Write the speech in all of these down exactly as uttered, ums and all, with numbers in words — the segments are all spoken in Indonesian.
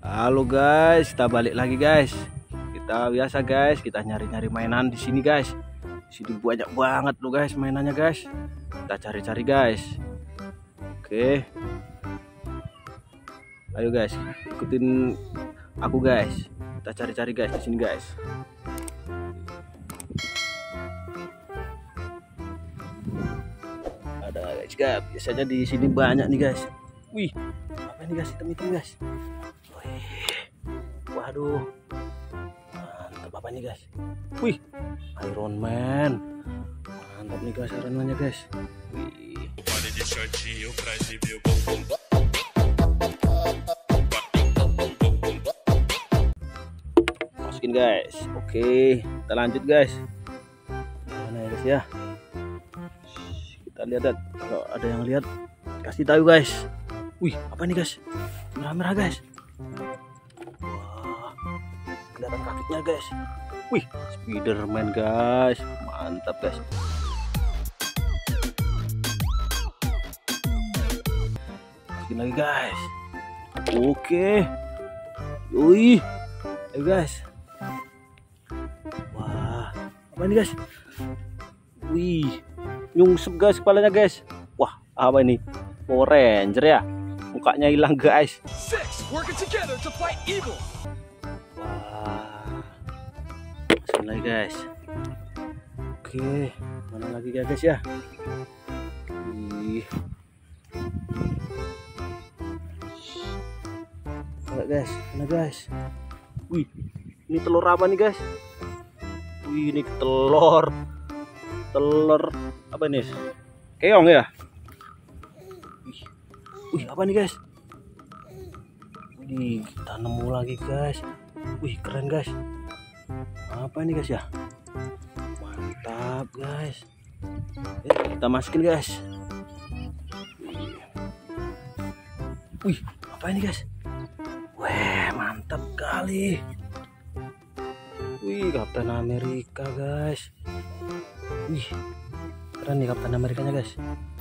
Halo guys, kita balik lagi guys. Kita biasa guys, kita nyari-nyari mainan di sini guys. Di sini banyak banget loh guys mainannya guys. Kita cari-cari guys. Oke. Ayo guys, ikutin aku guys. Kita cari-cari guys di sini guys. Ada guys, guys. Biasanya di sini banyak nih guys. Wih, apa ini guys? Hitam-hitam guys. Waduh, mantap apa nih guys? Wih, Iron Man, mantap nih guys Iron Man nya guys. Wih. Masukin guys. Oke, kita lanjut guys. Mana ya guys ya? Kita lihat kalau ada yang lihat kasih tahu guys. Wih, apa nih guys? Merah-merah guys. Kelihatan kakinya guys. Wih, Spiderman guys, mantap guys. Masukin lagi guys. Oke, wih, ayo guys. Wah, apa ini guys? Wih, nyungsep guys kepalanya guys. Wah, apa ini? Power Ranger ya? Mukanya hilang guys. Masukin lagi guys. Oke, mana lagi guys ya? Wih. Enggak guys, mana guys? Wih, ini telur apa nih guys? Wih, ini telur. Telur apa nih? Keong ya? Wih, wih apa nih guys? Wih, kita nemu lagi guys. Wih, keren guys. Apa ini guys ya? Mantap guys. Eh, kita masukin guys. Wih, apa ini guys? Weh, mantap kali. Wih, Kapten Amerika guys. Wih, keren nih Kapten Amerikanya guys.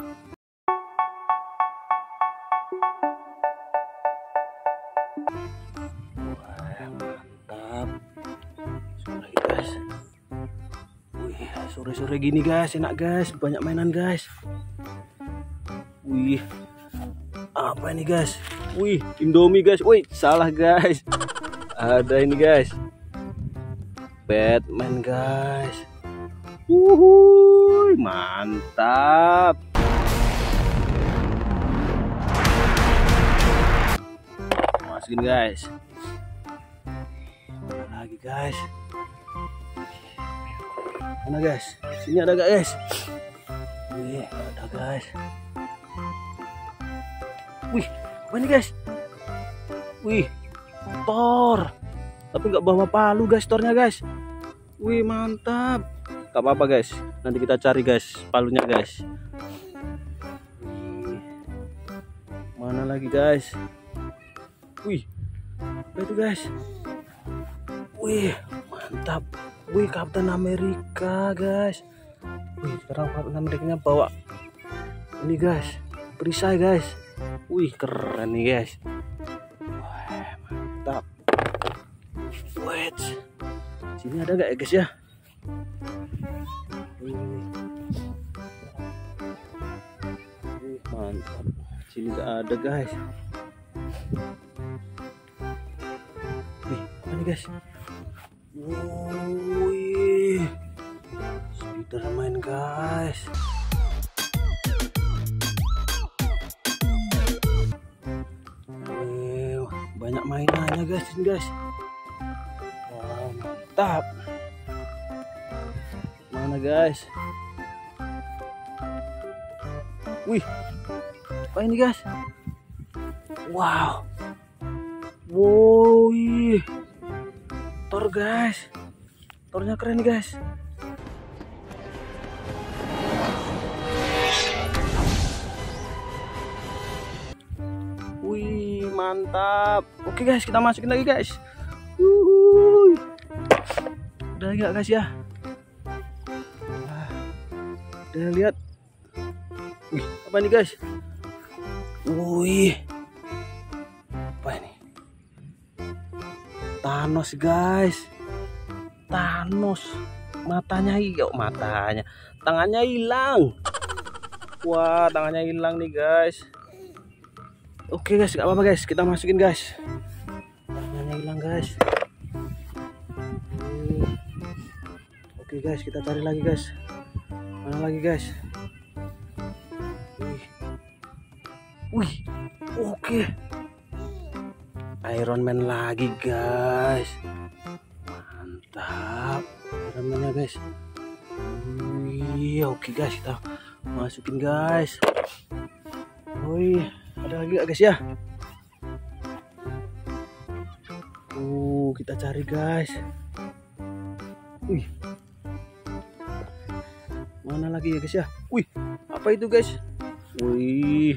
Sore-sore gini guys, enak guys, banyak mainan guys. Wih, apa ini guys? Wih, Indomie guys. Wih, salah guys. Ada ini guys, Batman guys. Wuhui, mantap. Masukin guys. Mana lagi guys? Mana guys? Sini ada gak guys? Wih, ada guys. Wih, apa ini guys? Wih, Thor. Tapi nggak bawa palu guys, Thornya guys. Wih, mantap. Gak apa-apa guys. Nanti kita cari guys palunya guys. Wih. Mana lagi guys? Wih, apa itu guys? Wih, mantap. Wih, Kapten Amerika guys. Wih, sekarang Kapten Amerikanya bawa ini guys, perisai guys. Wih, keren nih guys. Wah, mantap. Wait, sini ada gak ya guys ya? Wih, Wih mantap. Sini gak ada guys. Wih, apa nih guys? Wih, Spiderman guys. Wih, banyak mainannya guys ini guys. Wah, mantap. Mana guys? Wih, apa ini guys? Wow. Wih, Thor guys. Thornya keren nih guys. Wih, mantap. Oke guys, kita masukin lagi guys. Wuhui. Udah enggak guys ya? Nah, udah lihat. Wih, apa nih guys? Wih, apa ini? Thanos guys, Thanos. Matanya yuk, matanya, tangannya hilang. Wah, tangannya hilang nih guys. Oke guys, nggak apa-apa guys, kita masukin guys. Tangannya hilang guys. Oke guys, kita cari lagi guys. Mana lagi guys? Wih, wih, oke. Iron Man lagi guys. Mantap. Iron Man-nya guys. Wih, oke guys, kita masukin guys. Wih, ada lagi gak guys ya? Uh, kita cari guys. Wih, mana lagi ya guys ya? Wih, apa itu guys? Wih,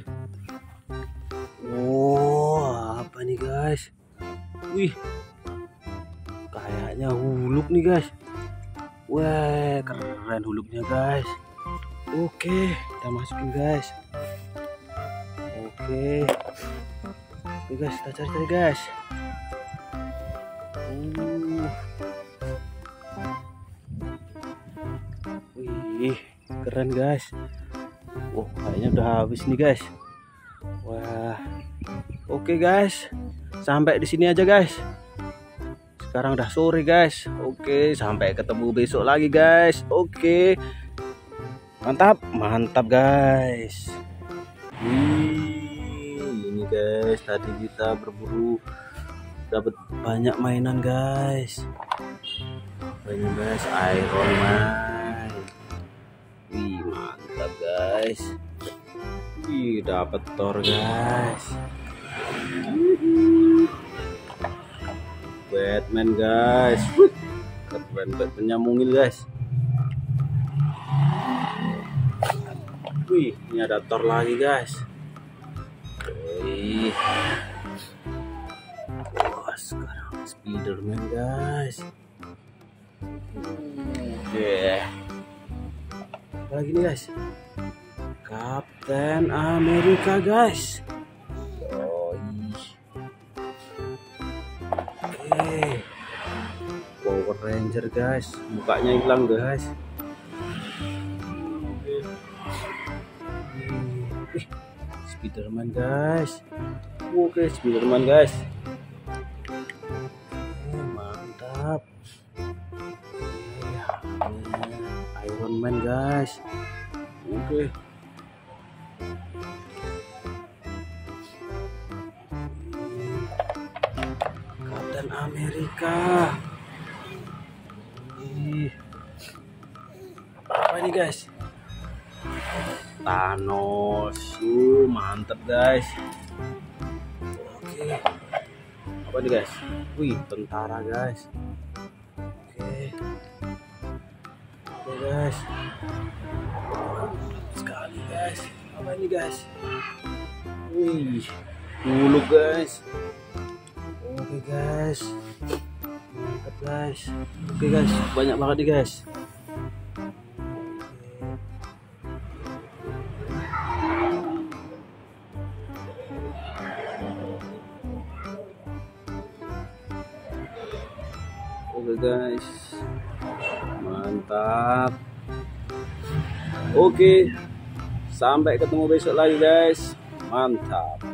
wow, apa nih guys? Wih, kayaknya huluk nih guys. Wah, keren huluknya guys. Oke, kita masukin guys. Oke, oke guys, kita cari-cari guys. Uh. Wih, keren guys. Wah, kayaknya udah habis nih guys. Wah, oke guys, sampai di sini aja guys. Sekarang udah sore guys. Oke, sampai ketemu besok lagi guys. Oke, mantap, mantap guys. Wih, ini guys, tadi kita berburu dapat banyak mainan guys. Banyak guys, Iron Man. Wih, mantap guys. Wih, dapat Thor guys. Batman guys. Keren, Batman-nya mungil guys. Wih, ini ada Thor lagi guys. Wih. Wah, sekarang Spiderman guys. Oke. Apa lagi nih guys? Captain America guys. Oke, Power Ranger guys, mukanya hilang guys. Wih, Spiderman guys. Oke, Spiderman guys. Oke, mantap. Iron Man guys. Oke. Captain America. Ih, apa ini guys? Thanos. Uh, mantap guys. Oke. Apa nih guys? Wih, tentara guys. Oke. Oke guys. Mantap sekali guys. Apa ini guys? Wih, dulu guys. Oke guys, mantap guys. Oke guys, banyak banget nih guys. Oke guys, mantap. Oke, sampai ketemu besok lagi guys. Mantap.